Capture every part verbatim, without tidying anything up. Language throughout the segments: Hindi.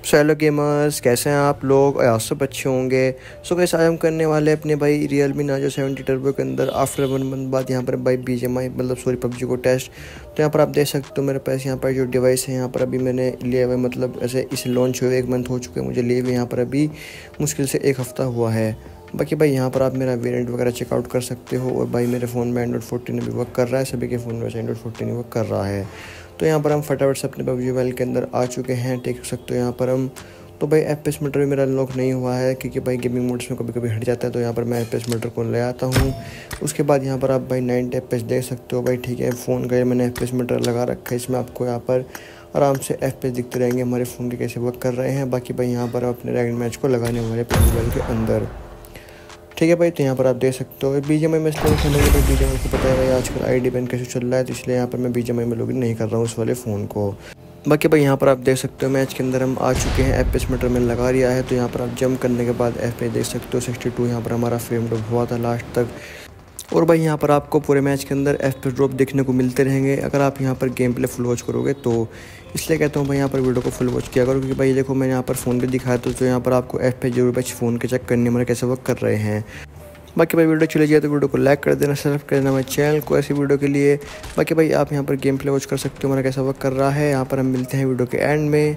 सो हेलो गेमर्स, कैसे हैं आप लोग? आज सब अच्छे होंगे। सो कैसे आज हम करने वाले हैं अपने भाई Realme Narzo सेवेंटी टर्बो के अंदर आफ्टर वन मंथ बाद यहाँ पर भाई बीजीएमआई मतलब सॉरी पबजी को टेस्ट। तो यहाँ पर आप देख सकते हो मेरे पास यहाँ पर जो डिवाइस है यहाँ पर अभी मैंने लिया हुआ है, मतलब ऐसे इसे लॉन्च हुए एक मंथ हो चुके हैं मुझे लिए हुए, यहाँ पर अभी मुश्किल से एक हफ़्ता हुआ है। बाकी भाई यहाँ पर आप मेरा वेरिएंट वगैरह चेकआउट कर सकते हो। और भाई मेरे फ़ोन में एंड्रॉइड फोर्टीन भी वर्क कर रहा है, सभी के फ़ोन में एंड्रॉइड फोर्टीन वर्क कर रहा है। तो यहाँ पर हम फटाफट से अपने पबजी मोबाइल के अंदर आ चुके हैं, देख सकते हो यहाँ पर हम। तो भाई एफ पी एस मीटर भी मेरा अनलॉक नहीं हुआ है क्योंकि भाई गेमिंग मोड्स में कभी कभी हट जाता है, तो यहाँ पर मैं एफ पी एस मीटर को ले आता हूँ। उसके बाद यहाँ पर आप भाई नाइनटी एफ पी एस देख सकते हो भाई, ठीक है। फ़ोन का मैंने एफ पी एस मीटर लगा रखा है, इसमें आपको यहाँ पर आराम से एफ पी एस दिखते रहेंगे हमारे फ़ोन के कैसे वर्क कर रहे हैं। बाकी भाई यहाँ पर अपने रैंक मैच को लगाने वाले पबजी मोबाइल के अंदर, ठीक है भाई। तो यहाँ पर आप देख सकते हो बीजीएमआई में इसलिए खेलेंगे भाई, बीजीएमआई को पता है भाई आजकल आईडी बैन कैसे चल रहा है, तो इसलिए यहाँ पर मैं बीजीएमआई में लॉगिन नहीं कर रहा हूँ उस वाले फ़ोन को। बाकी भाई यहाँ पर आप देख सकते हो मैच के अंदर हम आ चुके हैं, एफ पी एस मीटर मैंने लगा लिया है। तो यहाँ पर आप जंप करने के बाद एफ पी एस देख सकते हो सिक्सटी टू, यहाँ पर हमारा फ्रेम ड्रॉप हुआ था लास्ट तक। और भाई यहाँ पर आपको पूरे मैच के अंदर एफ पी एस ड्रॉप देखने को मिलते रहेंगे अगर आप यहाँ पर गेम प्ले फुल वॉच करोगे तो। इसलिए कहता हूँ भाई यहाँ पर वीडियो को फुल वॉच किया करो, क्योंकि भाई देखो मैंने यहाँ पर फ़ोन पे दिखाया तो, तो यहाँ पर आपको एफ पी एस जरूर भाई फ़ोन के चेक करने में कैसे वर्क कर रहे हैं। बाकी भाई वीडियो चली जाए तो वीडियो को लाइक कर देना, सब्सक्राइब कर देना मेरे चैनल को ऐसी वीडियो के लिए। बाकी भाई आप यहाँ पर गेम प्ले वॉच कर सकते हो हमारा कैसा वर्क कर रहा है। यहाँ पर हम मिलते हैं वीडियो के एंड में।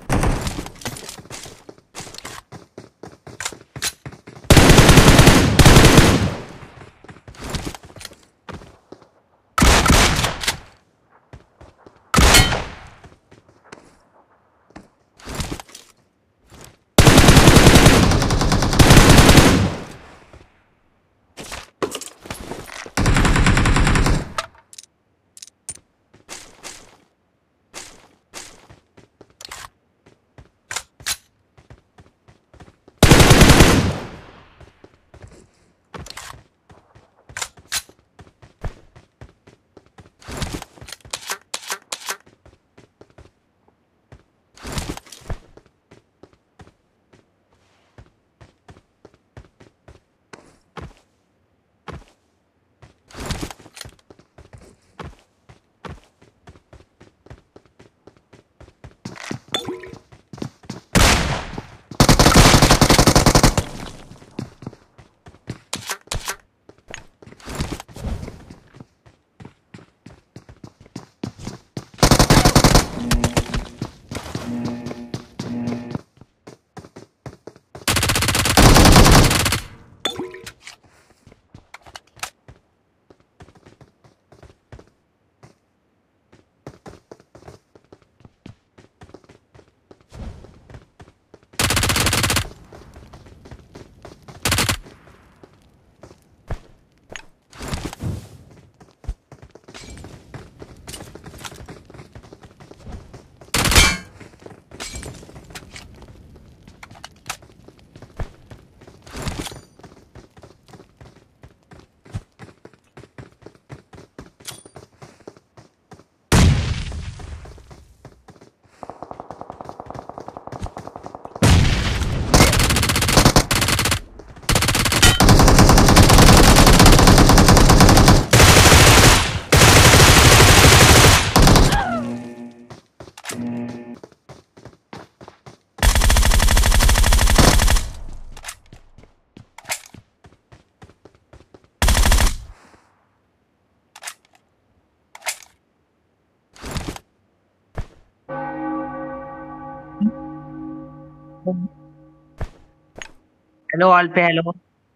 हेलो ऑल पे। Hello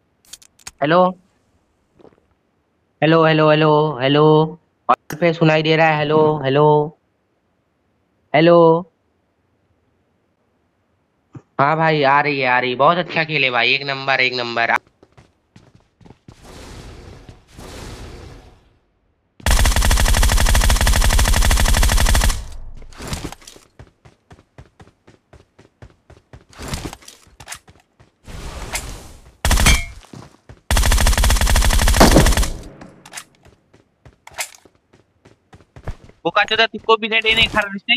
hello hello hello hello hello all पे सुनाई दे रहा है? Hello hello hello. हाँ भाई, आ रही है आ रही है। बहुत अच्छा खेले भाई, एक नंबर एक नंबर। वो का चोदा तुमको भी नहीं देने खा रहे।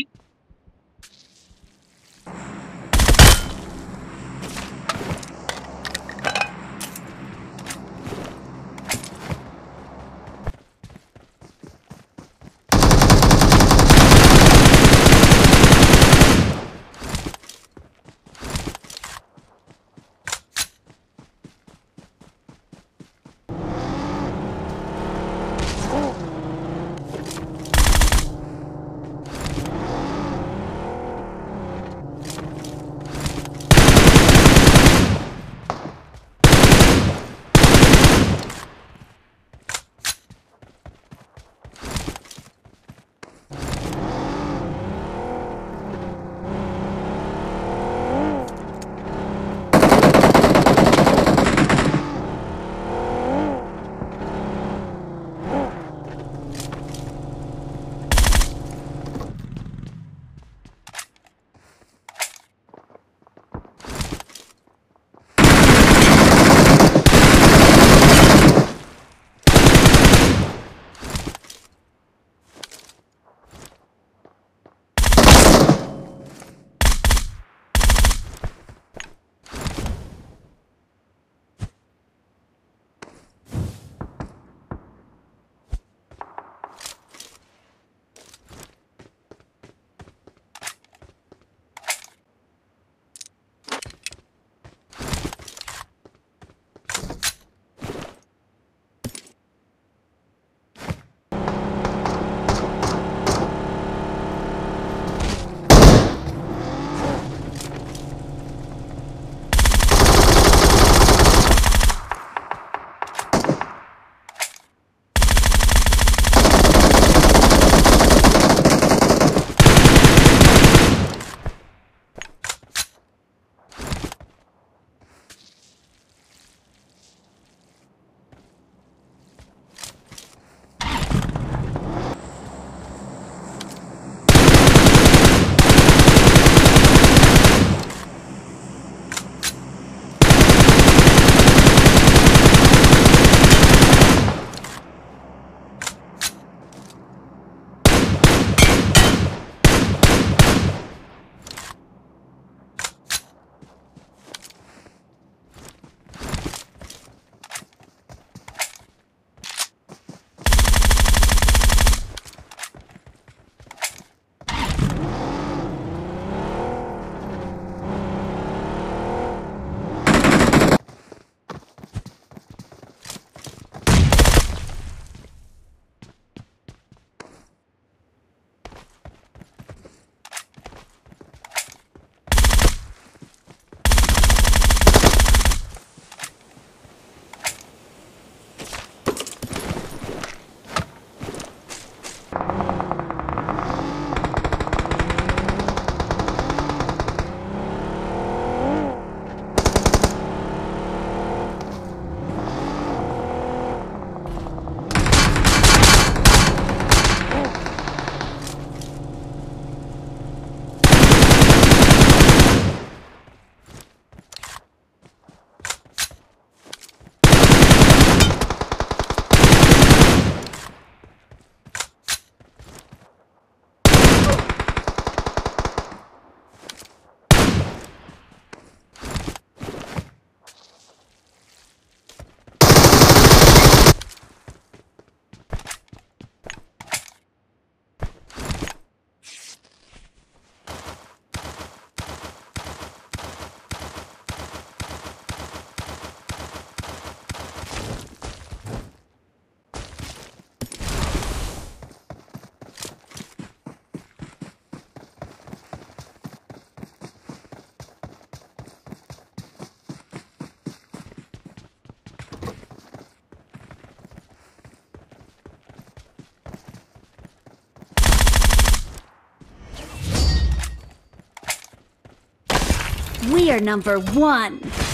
We are number one.